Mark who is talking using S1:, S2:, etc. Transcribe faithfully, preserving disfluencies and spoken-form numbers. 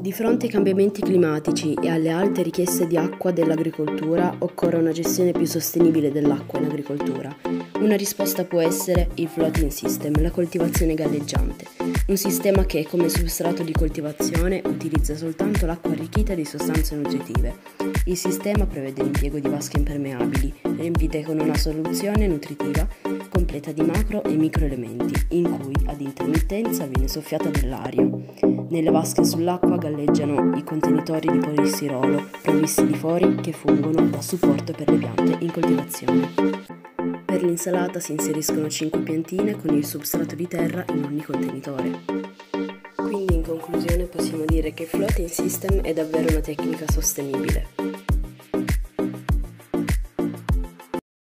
S1: Di fronte ai cambiamenti climatici e alle alte richieste di acqua dell'agricoltura, occorre una gestione più sostenibile dell'acqua in agricoltura. Una risposta può essere il floating system, la coltivazione galleggiante, un sistema che, come substrato di coltivazione, utilizza soltanto l'acqua arricchita di sostanze nutritive. Il sistema prevede l'impiego di vasche impermeabili, riempite con una soluzione nutritiva completa di macro e microelementi, in cui ad intermittenza viene soffiata dell'aria. Nelle vasche sull'acqua galleggiano i contenitori di polistirolo provvisti di fori che fungono da supporto per le piante in coltivazione. Per l'insalata si inseriscono cinque piantine con il substrato di terra in ogni contenitore. Quindi in conclusione possiamo dire che il floating system è davvero una tecnica sostenibile.